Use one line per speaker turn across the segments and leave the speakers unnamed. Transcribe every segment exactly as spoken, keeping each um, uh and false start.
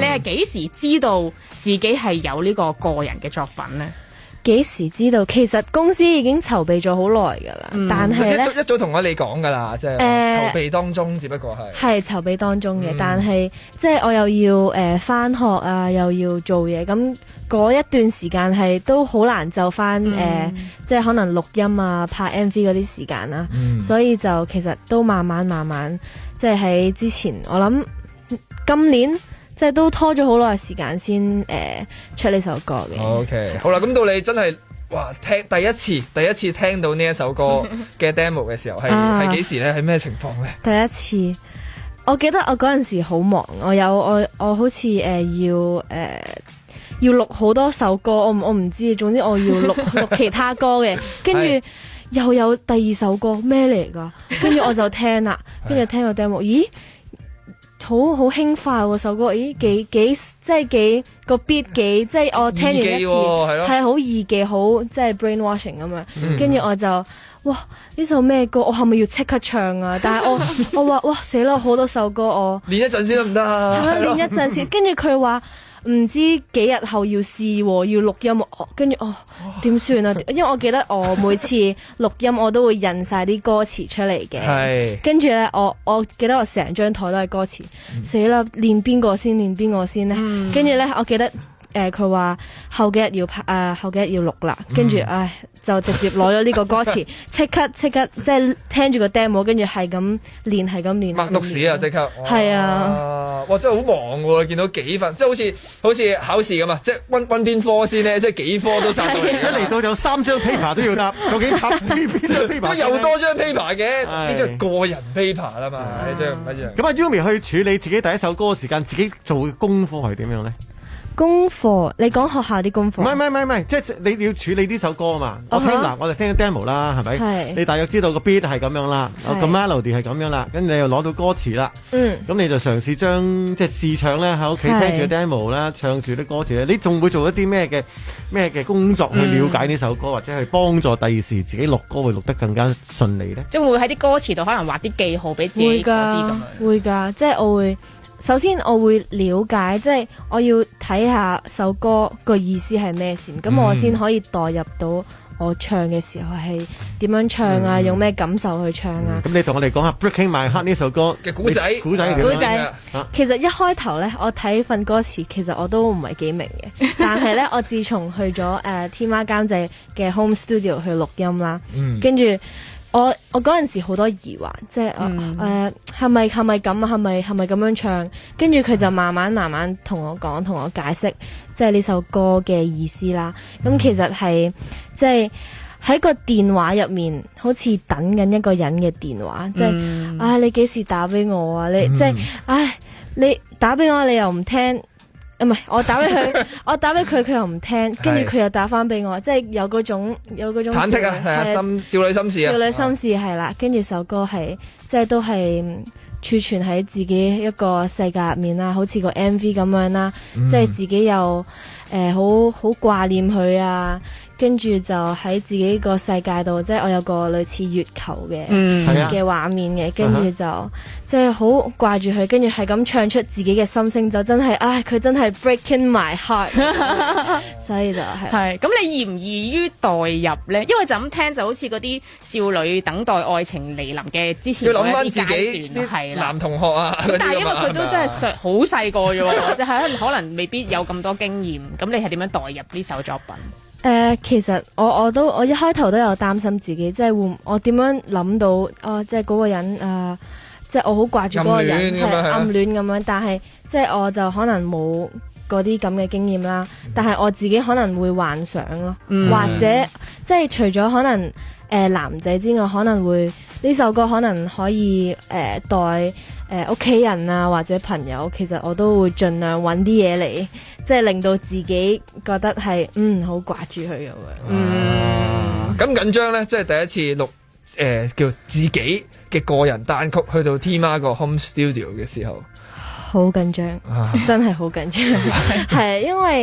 係你係幾時知道自己係有呢個個人嘅作品咧？
幾時知道？其實公司已經籌備咗好耐㗎啦，嗯、但係咧
一早一早同我哋講㗎啦，即係籌備當中，只不過
係係籌備當中嘅，嗯、但係即係我又要誒返、呃、學啊，又要做嘢，咁嗰一段時間係都好難就返誒、嗯呃，即係可能錄音啊、拍 M V 嗰啲時間啦，嗯、所以就其實都慢慢慢慢，即係喺之前我諗今年。即係都拖咗好耐時間先誒出呢首歌嘅。
OK， 好啦，咁到你真係哇聽第一次第一次聽到呢一首歌嘅 demo 嘅時候，係係幾時咧？係咩情況咧？
第一次，我記得我嗰陣時好忙，我有我我好似誒、呃、要誒、呃、要錄好多首歌，我我唔知，總之我要錄錄其他歌嘅，跟住又有第二首歌咩嚟㗎？跟住我就聽啦，跟住聽個 demo， 咦？好好輕快喎首歌，咦幾幾即係幾個 beat 幾即係我聽完一次係好易記，好即係 brainwashing 咁樣，跟住、嗯、我就哇呢首咩歌？我係咪要即刻唱啊？但係我我話哇死啦，好多首歌我
練一陣先得唔得啊？
係啦，練一陣先。跟住佢話唔知幾日後要試，要錄音，跟住哦點算啊？因為我記得我每次錄音我都會印晒啲歌詞出嚟嘅，跟住咧我我記得我成張台都係歌詞，死啦、嗯！練邊個先？練邊個先咧？跟住咧，我記得誒佢話後幾日要拍誒、呃、後幾日要錄啦，跟住、嗯、唉就直接攞咗呢個歌詞，即刻即刻即係聽住個 demo， 跟住係咁練係咁練。
默錄屎啊！即刻
係啊！
哇！真係好忙喎，見到幾份，即係好似好似考試咁啊！即係溫溫邊科先咧，即係幾科都殺到嚟。
一嚟到有三張 paper 都要答，究竟答邊張 paper？
都有多張 paper 嘅，呢張係個人 paper 啦嘛，呢張唔一樣。
咁阿 Yumi 去處理自己第一首歌嘅時間，自己做功課係點樣咧？
功課，你講學校啲功課？
唔係唔係唔係，即係你要處理呢首歌啊嘛。Uh huh. 我聽嗱，我哋聽 demo 啦，係咪？
係。你
大約知道個 beat 係咁樣啦，個 melody 係咁樣啦，跟住你又攞到歌詞啦。嗯。咁你就嘗試將即係試唱咧，喺屋企聽住 demo 啦，唱住啲歌詞咧。你仲會做一啲咩嘅咩嘅工作去了解呢首歌，嗯、或者去幫助第二時自己錄歌會錄得更加順利咧？
即係會喺啲歌詞度可能畫啲記號俾自己嗰啲咁樣。
會㗎，即係我會。首先我會了解，即係我要睇下首歌個意思係咩先，咁、嗯、我先可以代入到我唱嘅時候係點樣唱啊，嗯、用咩感受去唱啊。咁、
嗯、你同我哋講下《Breaking My Heart》呢首歌
嘅古仔，
古仔
古仔。其實一開頭咧，我睇份歌詞，其實我都唔係幾明嘅。但係咧，我自從去咗誒天喵監製嘅 home studio 去錄音啦，跟住、嗯。我我嗰陣時好多疑惑，即係誒係咪係咪咁啊？係咪係咪咁樣唱？跟住佢就慢慢慢慢同我講，同我解釋，即係呢首歌嘅意思啦。咁、嗯、其實係即係喺個電話入面，好似等緊一個人嘅電話，即係、嗯、唉你幾時打俾我啊？你、嗯、即係唉你打俾我，你又唔聽。唔係，我打俾佢，我打俾佢，佢又唔聽，跟住佢又打翻俾我，即係有嗰種有嗰種
忐忑啊，係啊，心少女心事啊，
少女心事係啦，跟住首歌係即係都係儲存喺自己一個世界入面啦，好似個 M V 咁樣啦，嗯、即係自己又誒好好掛念佢啊。跟住就喺自己個世界度，即係我有個類似月球嘅嘅畫面嘅，跟住就即係好掛住佢，跟住係咁唱出自己嘅心聲，就真係唉，佢真係 breaking my heart， 所以就係。
係咁，你易唔易於代入咧？因為就咁聽就好似嗰啲少女等待愛情嚟臨嘅之前嗰一啲階段，係啦，
男同學啊，
但係因為佢都真係好細個啫喎，即係可能未必有咁多經驗。咁你係點樣代入呢首作品？
誒、呃，其實我我都我一開頭都有擔心自己，即係會我點樣諗到哦，即係嗰個人啊、呃，即係我好掛住嗰個人係暗戀咁樣，但係即係我就可能冇嗰啲咁嘅經驗啦，但係我自己可能會幻想咯，嗯、或者即係除咗可能誒、呃、男仔之外，可能會呢首歌可能可以誒、呃、代誒屋企人啊或者朋友，其實我都會盡量揾啲嘢嚟。即係令到自己覺得係嗯好掛住佢咁樣。
嗯，咁緊張咧，即係第一次錄誒、呃、叫自己嘅個人單曲，去到天喵個 home studio 嘅時候，
好緊張，啊、真係好緊張。係因為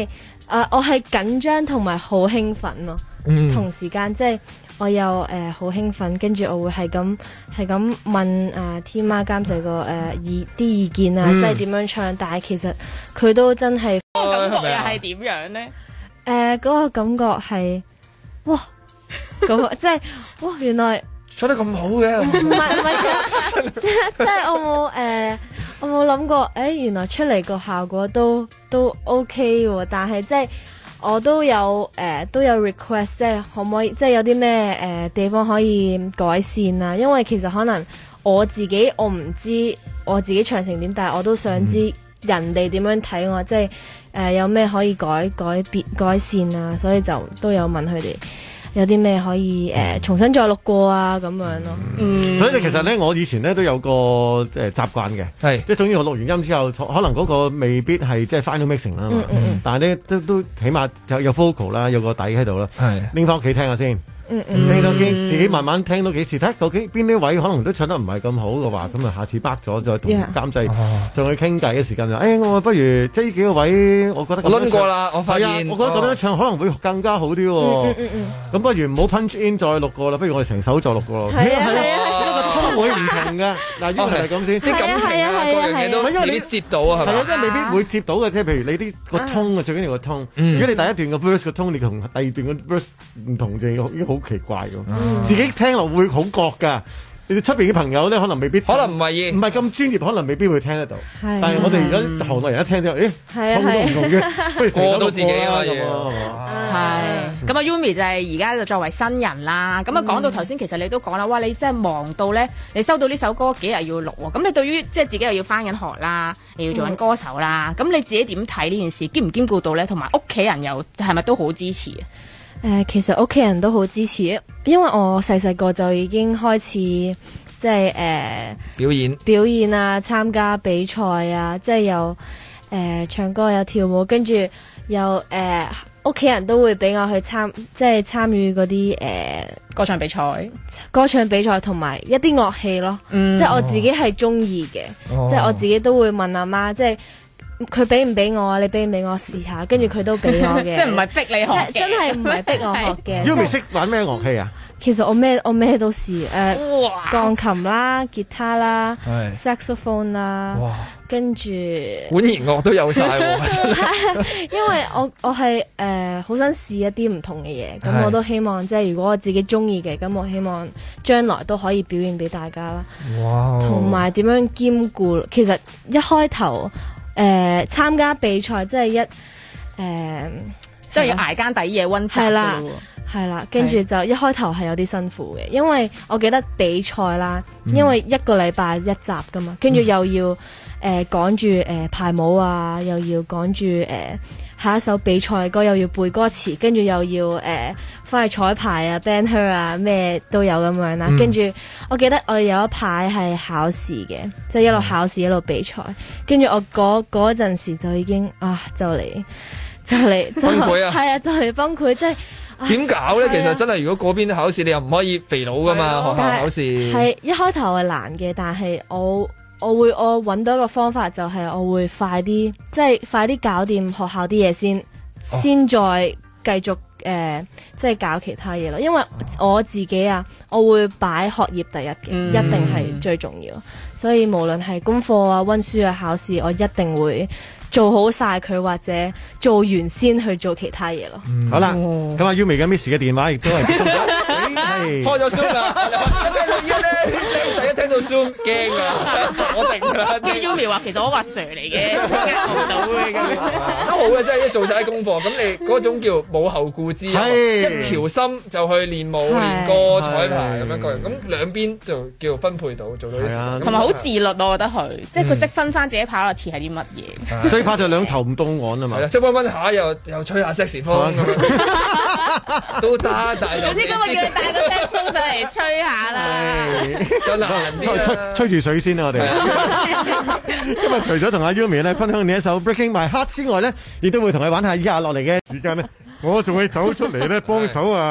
啊、呃，我係緊張同埋好興奮咯，嗯、同時間即係我又誒好興奮，跟住我會係咁係咁問啊天媽監製個誒意啲意見啊，嗯、即係點樣唱，但係其實佢都真係
嗰個感覺又係點樣咧？誒、
呃，嗰、嗰個感覺係哇，咁即係哇，原來
唱得咁好嘅，
唔係唔係，即即係我冇誒。呃我冇諗過，誒、欸，原來出嚟個效果都都 OK 喎，但係即係我都有誒、呃、都有 request，即係可唔可以，即係有啲咩誒地方可以改善啊？因為其實可能我自己我唔知我自己唱成點，但係我都想知人哋點樣睇我，即係誒、呃、有咩可以改改變改善啊，所以就都有問佢哋。有啲咩可以誒、呃、重新再錄過啊咁樣咯，嗯，
所以咧其實咧我以前咧都有個誒習慣嘅，係即係總之我錄完音之後，可能嗰個未必係即係 final mixing 啦嘛，嗯嗯、但係咧都都起碼有有 vocal 啦，有個底喺度啦，係拎翻屋企聽下先。嗯嗯，聽到幾自己慢慢聽到幾次，睇究竟邊啲位可能都唱得唔係咁好嘅話，咁啊下次bắt咗再同監製仲去傾偈嘅時間就，誒、哎、我不如即係呢幾個位，我覺得
我輪過啦，我發現，
我覺得咁樣唱可能會更加好啲喎。咁、嗯嗯嗯、不如唔好 punch in 再錄過啦，不如我哋成首再錄過咯。係啊係啊，因為個 tone 會唔同嘅。嗱，呢個係咁先，啲感情啊各樣嘢都未必接到啊，係咪？係啊，因為未必會接到嘅，即係譬如你啲個 tone 啊，最緊要個 tone。如果你第一段嘅 verse 個 tone 你同第二段嘅 verse 唔同，就已經好奇怪㗎。自己聽落會好覺㗎，你哋出邊嘅朋友咧可能未必，
可能唔係唔
係咁專業，可能未必會聽得到。但係我哋而家行內人一聽之後，誒，通都唔同嘅，不如過到自己啊咁啊，
係。咁啊 Yumi 就係而家就作為新人啦。咁啊講到頭先，其實你都講啦，哇！你真係忙到咧，你收到呢首歌幾日要錄喎。咁你對於即係自己又要返緊學啦，又要做緊歌手啦，咁你自己點睇呢件事？兼唔兼顧到咧？同埋屋企人又係咪都好支持啊？
誒、呃，其實屋企人都好支持，因為我細細個就已經開始即係誒、呃、
表演
表演啊，參加比賽啊，即係有誒唱歌有跳舞，跟住又誒屋企人都會俾我去參即係參與嗰啲誒
歌唱比賽、
歌唱比賽同埋一啲樂器咯，嗯、即係我自己係中意嘅，哦、即係我自己都會問阿媽，即係。佢俾唔俾我啊？你俾唔俾我試下？跟住佢都俾我嘅，
即係唔係逼你學嘅，真係唔係逼我學嘅。
Yumi 識玩咩樂器啊？
其實我咩我咩都試，誒、呃，鋼琴啦、吉他啦、saxophone 啦，跟住
管弦樂都有晒喎。
因為我我係誒好想試一啲唔同嘅嘢，咁我都希望即係如果我自己中意嘅，咁我希望將來都可以表現俾大家啦。哇！同埋點樣兼顧？其實一開頭。誒、呃、參加比賽即係一誒，
即係要捱更抵夜溫習㗎啦，
係啦，跟住就一開頭係有啲辛苦嘅，因為我記得比賽啦，嗯、因為一個禮拜一集㗎嘛，跟住又要誒、呃、趕住誒排舞啊，又要趕住誒。呃下一首比賽歌又要背歌詞，跟住又要誒翻去彩排啊、band her 啊，咩都有咁樣啦。跟住、嗯、我記得我有一排係考試嘅，即係一路考試一路比賽。跟住我嗰嗰陣時就已經啊，就嚟就嚟
崩潰啊！
係啊，就嚟崩潰，即係
點搞咧？其實真係如果嗰邊考試，你又唔可以肥佬噶嘛，學校考試
係一開頭係難嘅，但係我。我會我揾到一個方法，就係我會快啲，即係快啲搞掂學校啲嘢先，哦、先再繼續誒、呃，即係搞其他嘢咯。因為我自己啊，我會擺學業第一嘅，嗯、一定係最重要。所以無論係功課啊、溫書啊、考試，我一定會做好晒佢，或者做完先去做其他嘢咯。
嗯、好啦，咁阿 Yumi 嘅 Miss 嘅電話亦都係
開咗 Zoom 啦，一聽到依家咧，僆仔一聽到 Zoom 驚啊，坐定啦。
跟住 Yumi 話：其實我阿 Sir 嚟嘅，呃唔到嘅咁。
都好嘅，真係做晒功課。咁你嗰種叫冇後顧之憂，一條心就去練舞、練歌、彩排咁樣個人。咁兩邊就叫分配到，做到啲事。同
埋好自律，我覺得佢，即係佢識分翻自己跑落詞係啲乜嘢。
最怕就兩頭唔到岸啊嘛。
即係溫溫下又又吹下 saxophone 咁樣，都得。但係
總之今日叫你帶個 saxophone 上嚟吹下啦，
有難啲
吹吹住水先啦，我哋。今日除咗同阿 Yumi 咧分享呢一首 Breaking My Heart 之外咧，亦都會同佢玩下以下落嚟嘅時間咧，我仲會走出嚟咧幫手啊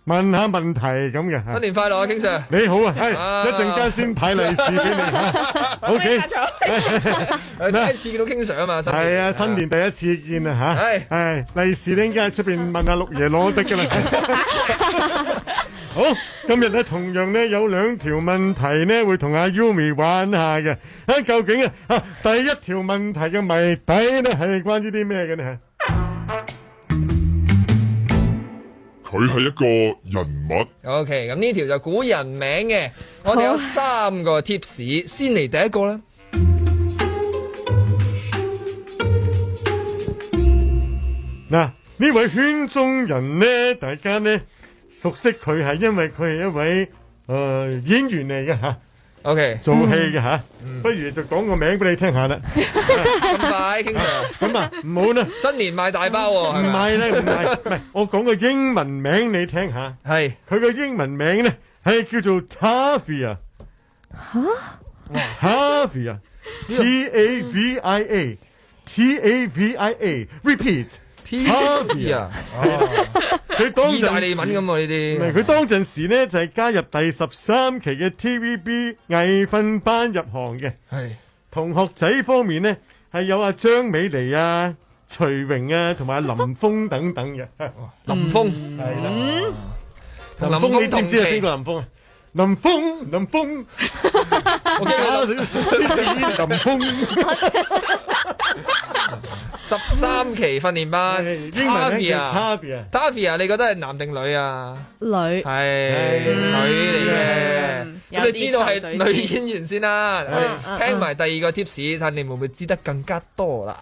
問下問題咁嘅。
新年快樂啊，King Sir！
你好啊，係一陣間先派利是俾你嚇。O K，
第一次見到 King Sir 啊嘛，
係啊，新年第一次見啊嚇。係係利是咧，應該喺出邊問阿六爺攞得㗎啦。好，今日咧同樣咧有兩條問題咧會同阿 Yumi 玩下嘅。啊，究竟啊啊第一條問題嘅謎底咧係關於啲咩嘅呢？
佢係一個人物。
OK，咁呢條就估人名嘅。我哋有三個 tips，先嚟第一個啦。
嗱，呢位圈中人咧，大家咧熟悉佢係因為佢係一位誒、呃、演員嚟嘅嚇。
OK，
做戲嘅嚇，嗯、不如就講個名俾你聽下啦。
咁快，King Sir，
咁啊唔好啦，
新年賣大包喎，
唔係咧，唔係，唔係，我講個英文名你聽下。
係，
佢個英文名咧係叫做 Tavia。嚇 ？Tavia，T A V I A，T A V I A，repeat。Tavia，佢當
意大利文咁喎呢啲。
唔係佢當陣時咧就係加入第十三期嘅 T V B 藝訓班入行嘅。
係
同學仔方面咧係有阿張美妮啊、徐榮啊同埋林峰等等嘅。
林峰
係啦，
林
峰你知唔知係邊個林峰啊？林峰，林峰，我記得林峰。
十三期訓練班 ，Tavia，Tavia，你覺得係男定女啊？
女
係女嚟嘅，咁你知道係女演員先啦。我哋聽埋第二個 tips，睇你會唔會知得更加多啦？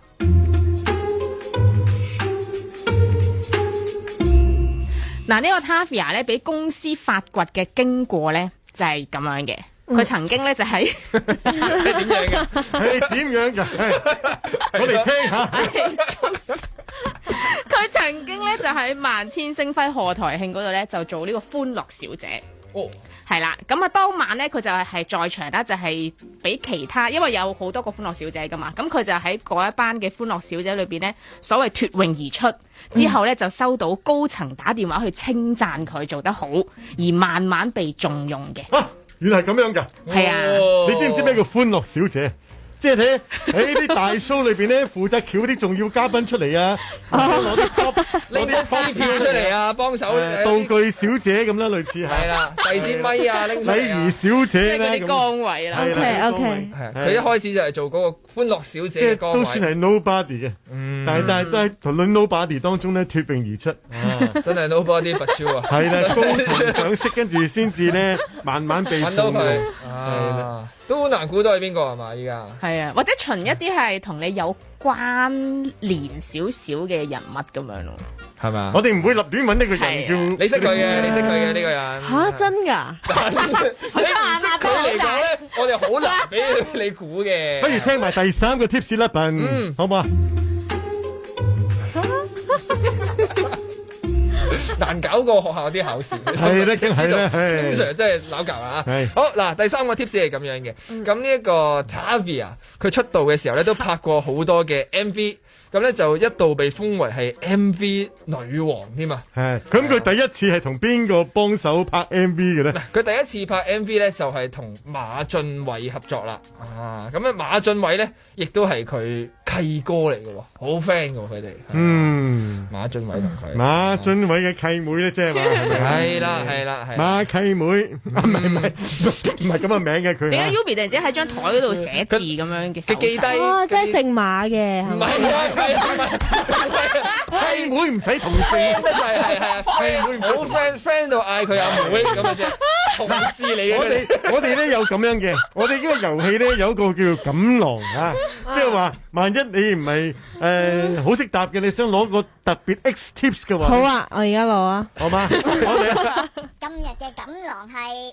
嗱，呢個 Tavia 咧，俾公司發掘嘅經過咧，就係咁樣嘅。佢曾經咧就係
係點樣嘅？
係點樣嘅？我哋聽下。
佢曾經咧就喺萬千星輝賀台慶嗰度咧就做呢個歡樂小姐。
哦，
係啦，咁啊當晚咧佢就係係在場啦，就係俾其他，因為有好多個歡樂小姐噶嘛，咁佢就喺嗰一班嘅歡樂小姐裏邊咧，所謂脫穎而出之後咧，就收到高層打電話去稱讚佢做得好，而慢慢被重用嘅。
啊，原來係咁樣㗎。
係啊，
你知唔知咩叫歡樂小姐？即係睇喺啲大 show 裏邊咧，負責撬啲重要嘉賓出嚟啊，攞啲 pop
攞啲支票出嚟啊，幫手
道具小姐咁啦，類似係。
係啦，遞支咪啊，拎出嚟啊。
禮儀小姐咧，
即係嗰啲崗位啦。
OK OK。
係佢一開始就係做嗰個歡樂小姐嘅崗位，
都算係 nobody 嘅。嗯。但係但係都係同論 nobody 當中咧脫穎而出。
真係 nobody but you 啊！
係啦，高層賞識，跟住先至咧慢慢被
揾到佢。
係啦。
都好難估到係邊個係嘛？依家
係啊，或者循一啲係同你有關聯少少嘅人物咁樣咯，
係咪？
我哋唔會立亂揾呢個人叫
你識佢嘅，你識佢嘅呢個人
嚇真㗎？
你唔識佢嚟講咧，我哋好難俾你估嘅。
不如聽埋第三個 tips 啦，笨，嗯，好唔好啊？
難搞過學校啲考試，
係啦，梗係啦，
經常真係鬧交啊！好嗱，第三個 tips 係咁樣嘅，咁呢一個 Tavia 佢出道嘅時候咧，都拍過好多嘅 M V。咁咧就一度被封為係 M V 女王添啊！
係，咁佢第一次係同邊個幫手拍 M V 嘅咧？
佢第一次拍 M V 咧就係同馬浚偉合作啦。啊，咁咧馬浚偉咧亦都係佢契哥嚟嘅喎，好 friend 嘅喎佢哋。嗯，馬浚偉同佢。馬
浚偉嘅契妹咧，即係話
係啦係啦係。
馬契妹，唔係唔係唔係咁嘅名嘅佢。
點解 Yumi 突然之間喺張台嗰度寫字咁樣嘅？
佢記低。
哇！真係姓馬嘅，係咪？
契妹唔使同姓，
係係係，契妹好 friend friend 到嗌佢阿妹咁嘅啫，同事嚟嘅。
我哋我哋咧有咁樣嘅，我哋呢個遊戲咧有一個叫錦囊啊，即係話萬一你唔係誒好識答嘅，你想攞個特別 X tips 嘅話，
好啊，我而家攞啊，
好嗎？我哋啊，
今日嘅錦囊係。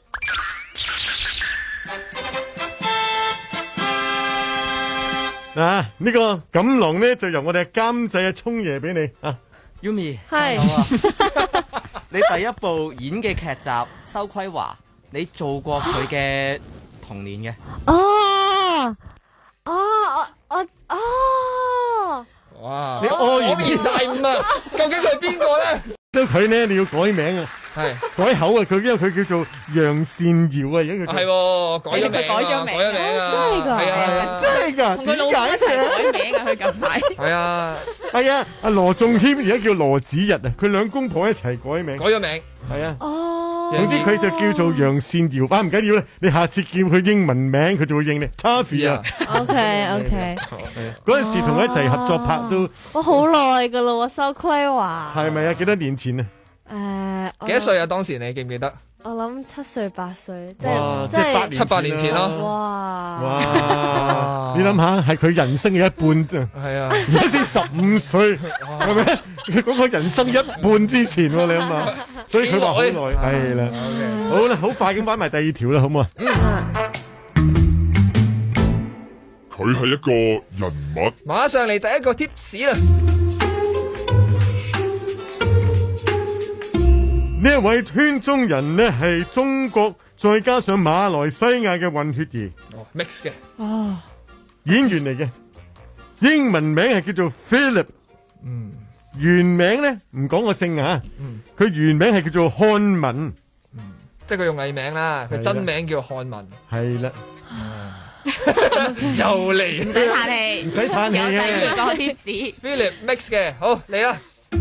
啊！呢、這個錦囊咧就由我哋監製阿聰爺俾你啊
，Yumi
係，
你第一部演嘅劇集《收規華》，你做過佢嘅童年嘅。
哦，哦，我我哦，
哇！
你屙完
大悟啊！究竟佢係邊個咧？
咁佢咧你要改名啊！
係
改口啊！佢因為佢叫做楊善堯啊，而家佢
係喎改咗名，
改咗名，
改咗名啊！
真係㗎，
係啊，
真係㗎，
同佢老公一齊改名啊！佢近排
係啊，
係啊，阿羅仲謙而家叫羅子日啊，佢兩公婆一齊改名，
改咗名，
係啊。
哦，
總之佢就叫做楊善堯啊，唔緊要啦，你下次叫佢英文名，佢就會應你 Taffy 啊。
OK OK，
嗰陣時同佢一齊合作拍都，
我好耐㗎咯喎，收規華
係咪啊？幾多年前啊？
誒，
幾多歲啊？當時你記唔記得？
我諗七歲八歲，即
哇
係即係
七八年前咯。
哇！
哇！你諗下，係佢人生嘅一半啫。
係啊，
而家先十五歲，係咪？佢講佢人生一半之前喎，你諗下。所以佢話好耐，係啦。好啦，好快咁玩埋第二條啦，好唔好啊？
佢係一個人物。
馬上嚟第一個 tips 啦。
呢一位圈中人呢，係中國再加上馬來西亞嘅混血兒，
哦 mix 嘅，
哦，
演員嚟嘅，英文名係叫做 Philip，
嗯，
原名呢唔講個姓啊，
嗯，
佢原名係叫做漢文，
嗯，即係佢用藝名啦，佢真名叫漢文，
係啦，
又嚟，
唔使嘆氣，
唔使嘆氣
有第
嘅。
二個 tips。
Philip mix 嘅，好嚟啦。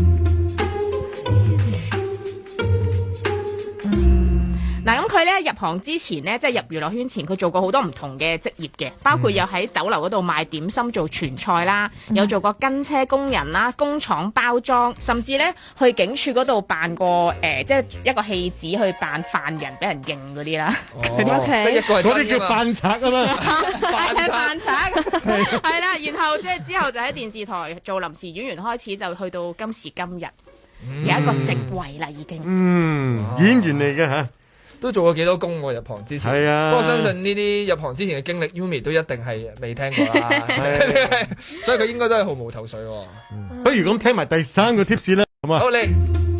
嗱，咁佢咧入行之前咧，即係入娛樂圈前，佢做過好多唔同嘅職業嘅，包括有喺酒樓嗰度賣點心做傳菜啦，有做過跟車工人啦、工廠包裝，甚至咧去警署嗰度扮過誒，即係一個戲子去扮犯人俾人認嗰啲啦。
哦，即係一個係
嗰啲叫扮賊啊嘛，
係扮賊，係啦。然後即係之後就喺電視台做臨時演員，開始就去到今時今日，有一個職位啦已經。
嗯，演員嚟嘅嚇。
都做過幾多工喎？入行之前，
係啊。
不過相信呢啲入行之前嘅經歷 ，Yumi 都一定係未聽過啦。所以佢應該都係毫無頭緒喎。
不如咁聽埋第三個 tips 啦，好嘛？
好嚟，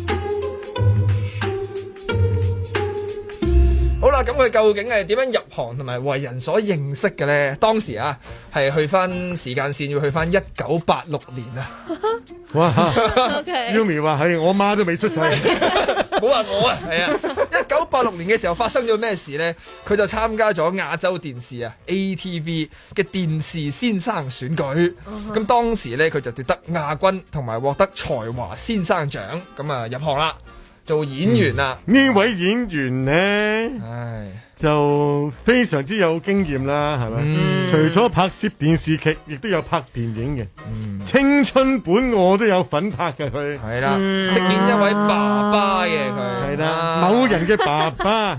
好啦，咁佢究竟係點樣入行同埋為人所認識嘅咧？當時啊，係去翻時間線，要去翻一九八六年啊。
哇
OK
！Yumi 話係我媽都未出世。
冇話我啊，係啊！一九八六年嘅時候發生咗咩事呢？佢就參加咗亞洲電視啊 A T V 嘅電視先生選舉，咁、uh-huh. 當時呢，佢就奪得亞軍，同埋獲得才華先生獎，咁啊入行啦，做演員啦。
呢、嗯、位演員呢，
唉，
就非常之有經驗啦，係咪？嗯、除咗拍攝電視劇，亦都有拍電影嘅。嗯、青春本我都有份拍嘅佢。係啦，
飾演一位爸爸嘅佢。
係啦，某人嘅爸爸。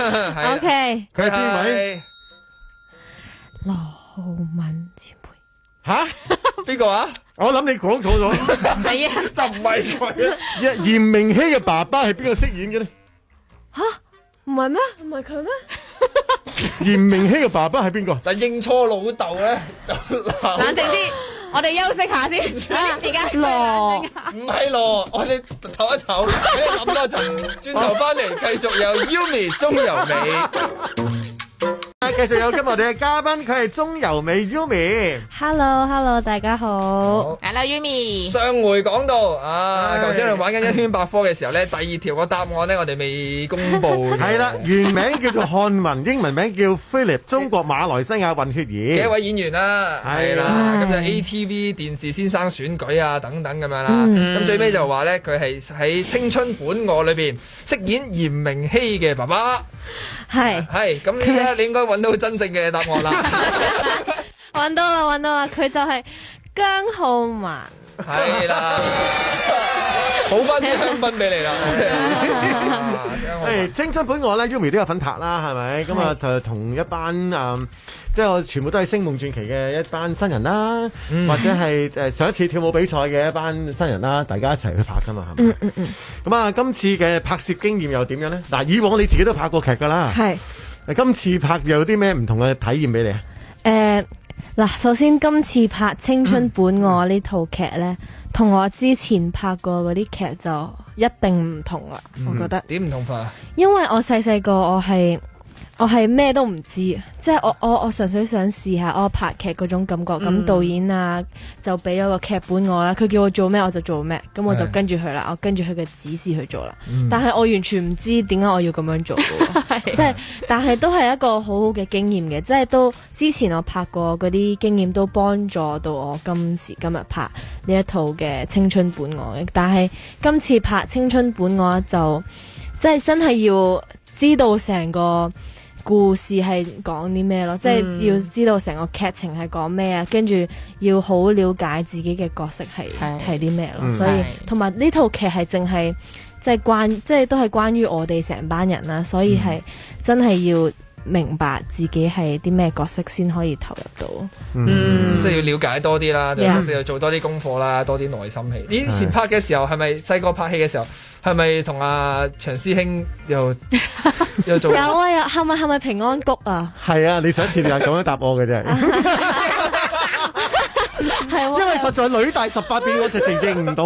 O K，
佢係邊位？
羅浩敏前輩。
吓？
邊個啊？
我諗你講錯咗。
係啊，
就唔係佢啊。
嚴明熙嘅爸爸係邊個飾演嘅呢？
吓？唔係咩？唔係佢咩？
嚴明熙嘅爸爸係邊個？
但認錯老豆咧就鬧。
冷靜啲，我哋休息下先，啲時間
羅
唔係羅，我哋唞一唞，俾你諗多陣，轉頭翻嚟繼續有 Yumi 鍾柔美。
繼續有今日我哋嘅嘉賓，佢係鍾柔美 Yumi。
Hello，Hello， 大家好。
Hello Yumi。
上回講到啊，頭先我哋玩緊一圈百科嘅時候咧，第二條個答案咧，我哋未公布。
係啦，原名叫做漢文，英文名叫 Philip， 中國馬來西亞混血兒
嘅一位演員啦，係啦，咁就 A T V 電視先生選舉啊等等咁樣啦。咁、嗯、最尾就話咧，佢係喺青春本我裏邊飾演嚴明熙嘅爸爸。
係
係，咁依家你應該揾到真正嘅答案啦。
揾到啦，揾到啦，佢就係姜浩文。
係啦，補翻啲香檳俾你啦。
誒，青春本我咧 ，Yumi 都有份拍啦，係咪？咁啊，就同一班誒，即係我全部都係星夢傳奇嘅一班新人啦，嗯、或者係誒上一次跳舞比賽嘅一班新人啦，大家一齊去拍噶嘛，係咪？嗯嗯嗯。咁啊，今次嘅拍攝經驗又點樣咧？嗱，以往你自己都拍過劇噶啦，係。誒，今次拍有啲咩唔同嘅體驗俾你啊？誒、呃。
嗱，首先今次拍《青春本我》呢套劇呢，同、嗯、我之前拍過嗰啲劇就一定唔同啦、嗯。我覺得點唔同法？因為我細細個我係我係咩都唔知，即係我我我純粹想試下我拍劇嗰種感覺。咁、嗯、導演啊就俾咗個劇本我啦，佢叫我做咩我就做咩，咁我就跟住佢啦，我跟住佢嘅指示去做啦。嗯、但係我完全唔知點解我要咁樣做嘅，即係但係都係一個好好嘅經驗嘅，即係都之前我拍過嗰啲經驗都幫助到我今時今日拍呢一套嘅青春本我嘅。但係今次拍青春本我就即係真係要知道成個故事係講啲咩咯，即係要知道成個劇情係講咩啊，跟住要好了解自己嘅角色係係啲咩咯，所以同埋呢套劇係淨係即係關，即係都係關於我哋成班人啦，所以係真係要明白自己係啲咩角色先可以投入到，
嗯，即係要了解多啲啦，對，要做多啲功課啦，多啲內心戲。你以前拍嘅時候係咪細個拍戲嘅時候係咪同阿長師兄又又做？
有啊有，係咪係咪平安谷啊？
係啊，你上一次就係咁樣答我嘅啫。係，因為實在女大十八變，我直情認唔到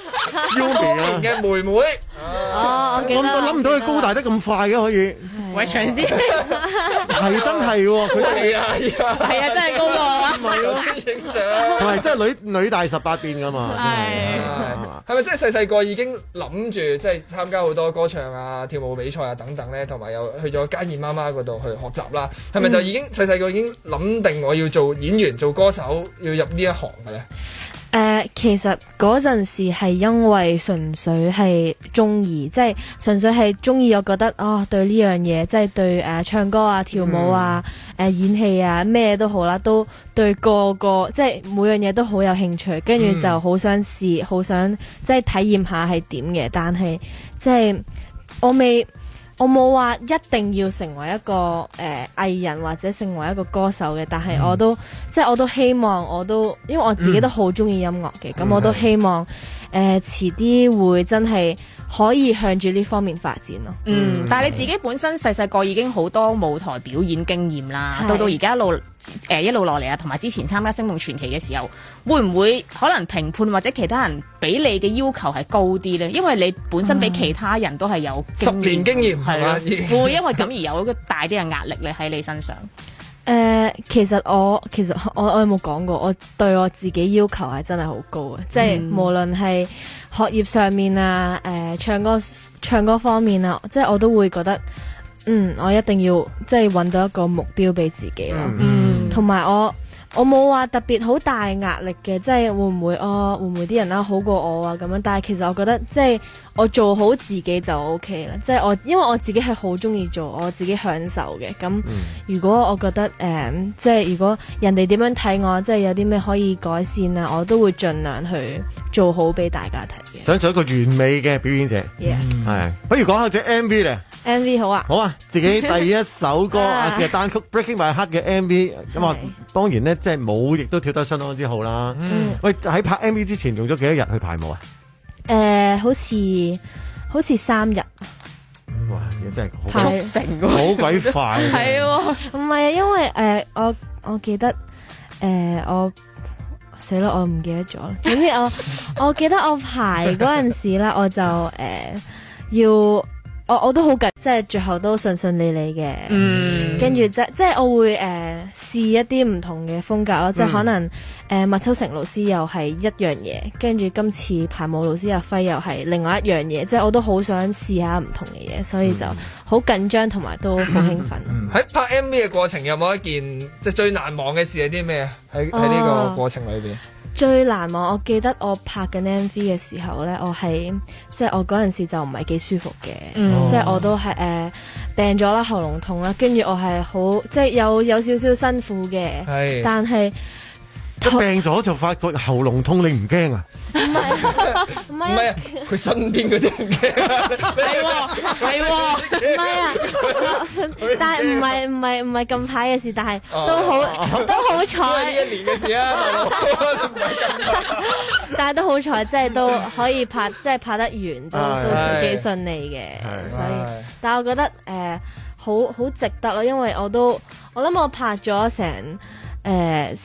Yumi 啊
嘅妹妹。
哦，我記得。
我諗唔到佢高大得咁快嘅可以。
喂，長師兄，
係真係喎，佢
係啊
係啊，真係高過我。
唔係喎，影相。係真係女女大十八變㗎嘛。
係。
係咪真係細細個已經諗住即係參加好多歌唱啊、跳舞比賽啊等等咧，同埋又去咗嘉燕媽媽嗰度去學習啦？係咪就已經細細個已經諗定我要做演員、做歌手，要入呢一行嘅咧？
誒、呃，其實嗰陣時係因為純粹係中意，即係純粹係中意，我覺得哦，對呢樣嘢，即係對誒、呃、唱歌啊、跳舞啊、誒、嗯呃、演戲啊，咩都好啦，都對個個即係每樣嘢都好有興趣，跟住就好想試，好想即係體驗下係點嘅，但係即係我未。我冇話一定要成為一個誒、呃、藝人或者成為一個歌手嘅，但係我都、嗯、即係我都希望我都，因為我自己都好中意音樂嘅，咁、嗯、我都希望誒遲啲會真係可以向住呢方面發展咯。
嗯，但係你自己本身細細個已經好多舞台表演經驗啦，到到而家一路誒、呃、一路落嚟啊，同埋之前參加《星夢傳奇》嘅時候，會唔會可能評判或者其他人俾你嘅要求係高啲咧？因為你本身比其他人都係有
十年經驗。
係啦，會唔會因為咁而有一個大啲嘅壓力咧喺你身上？
誒、呃，其實我其實我我有冇講過，我對我自己要求係真係好高嘅，即係、嗯、無論係學業上面啊，誒、呃、唱歌唱歌方面啊，即係我都會覺得，嗯，我一定要即係搵到一個目標俾自己咯，嗯，同埋我。我冇話特別好大壓力嘅，即係會唔會哦，會唔會啲人啦好過我啊咁樣？但係其實我覺得即係我做好自己就 O K 啦。即係我因為我自己係好中意做，我自己享受嘅。咁如果我覺得誒、呃，即係如果人哋點樣睇我，即係有啲咩可以改善啊，我都會盡量去做好俾大家睇嘅。
想做一個完美嘅表演者。
Yes，
係。不如講下隻 M V 咧。
M V 好啊，
好啊！自己第一首歌啊嘅單曲《Breaking My Heart》嘅 M V， 咁啊，當然咧即係舞亦都跳得相當之好啦。嗯，喂，喺拍 M V 之前用咗幾多日去排舞啊？
誒、呃，好似好似三日。
哇！真係好
速成喎，
好鬼快。
係喎，
唔係啊，因為誒、呃，我我記得誒、呃，我死啦，我唔記得咗。總之我我記得我排嗰陣時啦，我就誒、呃、要。我我都好緊，即係最後都順順利利嘅。嗯，跟住即即係我會誒試、呃、一啲唔同嘅風格咯，嗯、即係可能誒麥秋成老師又係一樣嘢，跟住今次排舞老師阿輝又係另外一樣嘢，即係我都好想試下唔同嘅嘢，所以就好緊張同埋都好興奮。喺、
嗯嗯、拍 M V 嘅過程有冇一件即係最難忘嘅事係啲咩？喺喺呢個過程裏邊？
最難忘，我記得我拍緊 M V 嘅時候呢，我係即係我嗰陣時就唔係幾舒服嘅，嗯、即係我都係誒、呃、病咗啦，喉嚨痛啦，跟住我係好即係有有少少辛苦嘅，是但係
一病咗就發覺喉嚨痛，你唔驚啊？
唔係唔係啊！
佢身邊嗰啲唔驚，
係喎係喎，
唔係啊！但係唔係唔係唔係近排嘅事，但係都好都好彩。
呢一年嘅事啊，
但係都好彩，即係都可以拍，即係拍得完，都都幾順利嘅。所以，但係我覺得誒好好值得咯，因為我都我諗我拍咗成誒十。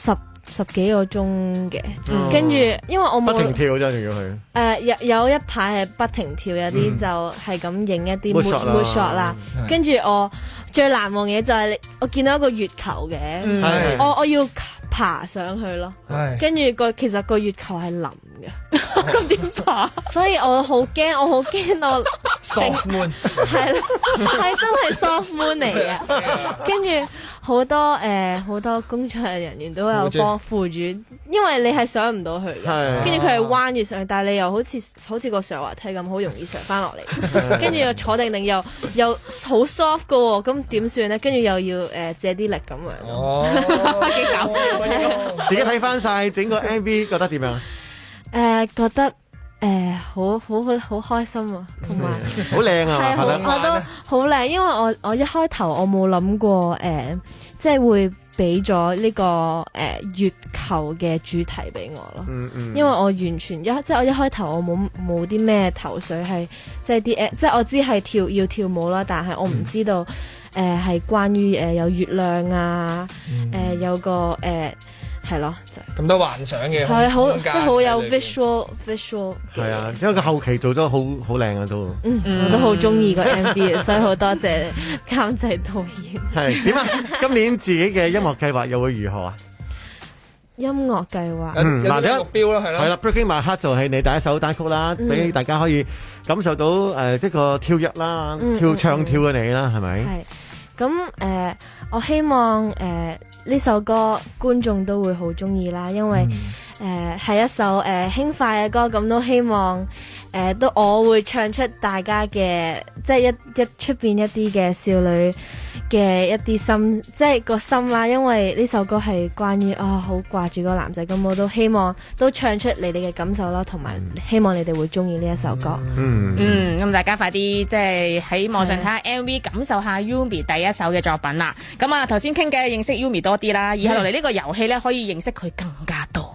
十幾個鐘嘅，跟住因為我冇
不停跳啫，仲要去。
誒有有一排係不停跳，有啲就係咁影一啲 mood shot 啦。跟住我最難忘嘅就係我見到一個月球嘅，我我要爬上去咯。跟住個其實個月球係腍嘅，咁點爬？所以我好驚，我好驚我
soft moon
係啦，係真係 soft moon 嚟嘅。跟住好多誒好多工作人員都有幫扶住，因為你係上唔到去嘅。跟住佢係彎住上去，但係你又好似好似個上滑梯咁，好容易上翻落嚟。跟住又坐定定，又又好 soft 嘅喎，咁點算咧？跟住又要誒借啲力咁樣。哦，幾搞笑！
自己睇翻晒整個 M V， 覺得點樣？
誒覺得誒好好好好開心啊，同埋
好靚啊，
係我都好靚，因為我我一開頭我冇諗過誒，即係會俾咗呢個誒月球嘅主題俾我咯。嗯嗯，因為我完全一即係我一開頭我冇冇啲咩頭緒係即係啲誒，即係我知係跳要跳舞啦，但係我唔知道誒係關於誒有月亮啊，誒有個誒。係咯，就
咁多幻想嘅，
係好即係好有 visual visual。
係啊，因為個後期做得好好靚啊都。
嗯，我都好中意個 M V， 所以好多謝監製導演。
係點啊？今年自己嘅音樂計劃又會如何啊？
音樂計劃，
嗯，有啲目標咯，係咯。係
啦 ，Breaking My Heart 就係你第一首單曲啦，俾大家可以感受到誒呢個跳躍啦、跳唱跳嘅你啦，係咪？
係。咁誒，我希望誒。呢首歌觀眾都會好中意啦，因為誒係、呃、一首誒、呃、輕快嘅歌，咁都希望誒、呃、都我會唱出大家嘅即係一一出邊一啲嘅少女嘅一啲心，即係個心啦。因為呢首歌係關於啊好掛住個男仔，咁我都希望都唱出你哋嘅感受啦，同埋希望你哋會中意呢一首歌。
嗯嗯，咁、嗯、大家快啲即係喺網上睇下 M V， 感受下 Yumi 第一首嘅作品啦。咁啊頭先傾偈認識 Yumi 多啲啦，以後落嚟呢個遊戲咧可以認識佢更加多。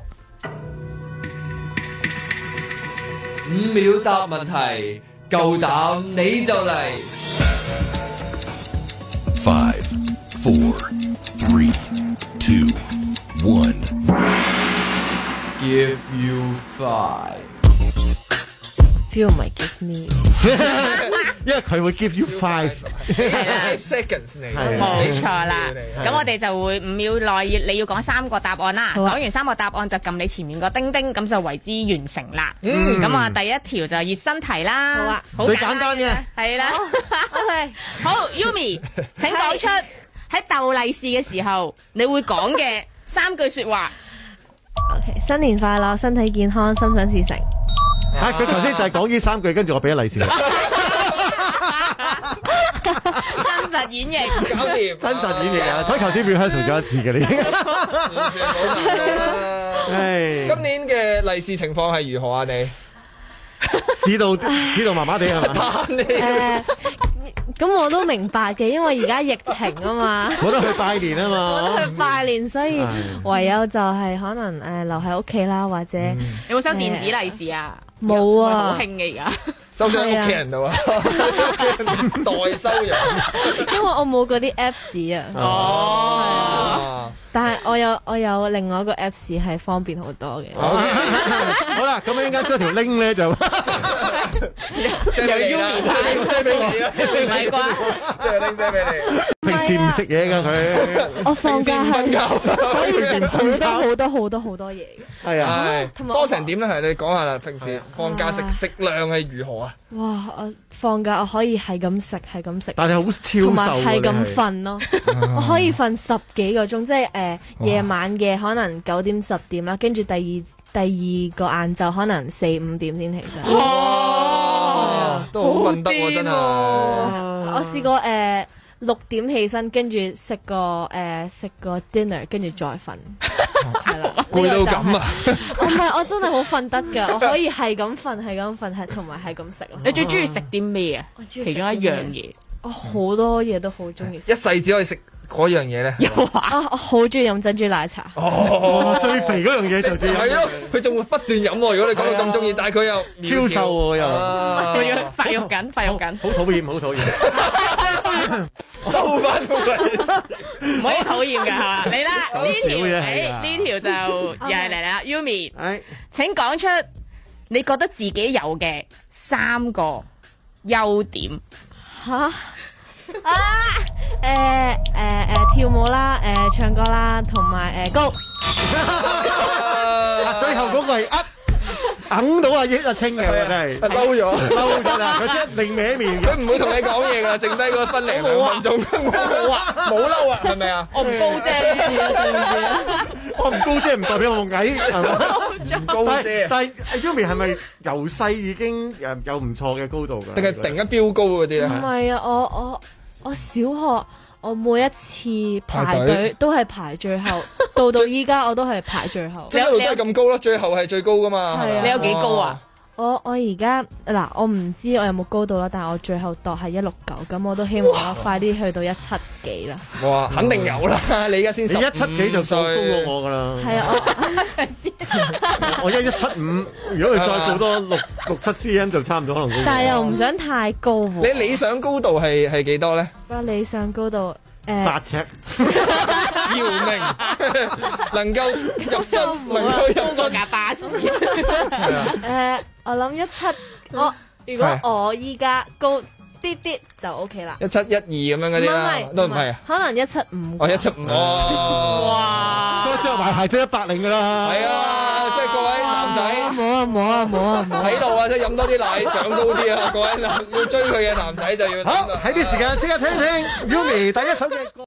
五秒答問題，夠膽你就嚟。
Five, four, three, two, one.
Give you five.
Feel my give me，
因為佢會 give you five
seconds 嚟，
冇錯啦。咁我哋就會五秒內要你要講三個答案啦。講完三個答案就撳你前面個叮叮，咁就為之完成啦。咁啊，第一條就熱身題啦。好啊，
最簡單嘅
係啦。OK，好 ，Yumi， 請講出喺逗利是嘅時候你會講嘅三句説話。
OK， 新年快樂，身體健康，心想事成。
啊！佢頭先就係講呢三句，跟住我俾咗利是。
真實演繹，
搞掂，
真實演繹啊！所以頭先 rehearsal 咗一次嘅，你已經
完全冇問題啦。今年嘅利是情況係如何啊？你
市道市道麻麻地係嘛？
誒，咁我都明白嘅，因為而家疫情啊嘛，
冇得去拜年啊嘛，
冇得去拜年，所以唯有就係可能誒留喺屋企啦，或者
有冇收電子利是啊？
冇啊，
好興嘅而家。
收咗屋企人度啊，代收人。
因為我冇嗰啲 Apps 啊。哦。但係我有我有另外一個 Apps 係方便好多嘅。
好啦，咁一陣間出條 link 咧就。
有 Yumi
，send 俾我，
唔係啩？
即係 link send 俾你。
平時唔食嘢㗎佢。
我放假係可以食好多好多好多好多嘢嘅。
係啊。
多成點咧？係你講下啦。平時放假食食量係如何啊？
哇！我放假我可以係咁食，係咁食，
但係好超瘦，
同埋係咁瞓咯。我可以瞓十幾個鐘，即係誒夜晚嘅可能九點十點啦，跟住第二第二個晏晝可能四五點先起身。
哇！都好瞓得喎，真係。
我試過誒六點起身，跟住食個誒食個 dinner，跟住再瞓。係啦，
攰到咁啊！
我唔係，我真係好瞓得㗎，我可以係咁瞓，係咁瞓，係同埋係咁食咯。
你最中意食啲咩啊？其中一樣嘢，
我好多嘢都好中意食。
一世只可以食嗰樣嘢咧？
啊，我好中意飲珍珠奶茶。
哦，最肥嗰樣嘢就最
係咯，佢仲會不斷飲喎。如果你講到咁中意，但係佢又
超瘦喎又，
佢要發育緊，發育緊，
好討厭，好討厭。
收翻過嚟，
唔可以討厭㗎係嘛？嚟啦，呢條
少嘢
誒
係啊
呢條就又係嚟啦，Yumi，請講出你覺得自己有嘅三個優點。
吓啊誒誒誒跳舞啦，誒唱歌啦，同埋誒高。
最後嗰個係呃。等到阿益阿清嘅真係
嬲咗，
嬲咗啦！佢即係另歪面，
佢唔會同你講嘢㗎，剩低嗰分零兩分鐘，冇啊，冇嬲啊，係咪啊？
我唔高啫，對唔住啊，
我唔高啫，唔代表我矮，係咪？
唔高啫。
但係 Yumi 係咪由細已經誒有唔錯嘅高度㗎？
定係突然間飆高嗰啲咧？
唔係啊，我我我小學。我每一次排隊都係排最後，到到依家我都係排最後。
即係一路都係咁高咯，最後係最高噶嘛。
係啊，
你有幾高啊？
我我而家嗱，我唔知我有冇高度啦，但係我最後度係一六九，咁我都希望我快啲去到一七幾啦。
哇，肯定有啦！你而家先十，
你一七幾就高過我噶啦。
係啊，
我我一一七五，如果佢再高多六六七 cm 就差唔多可能高。
但係又唔想太高喎。
你理想高度係係幾多咧？
我理想高度誒
八尺。
姚明能夠入樽，能夠入
樽架巴士。
誒，我諗一七，我如果我依家高啲啲就 OK 啦。
一七一二咁樣嗰啲啦，都唔係啊。
可能一七五。
哦，一七五。哇！
再着埋鞋即一百零噶啦。
係啊，即係各位男仔，
冇啊冇啊冇啊冇
喺度啊，即係飲多啲奶，長高啲啊！各位男要追佢嘅男仔就要。
好，喺啲時間即刻聽聽 Yumi 第一首嘅歌。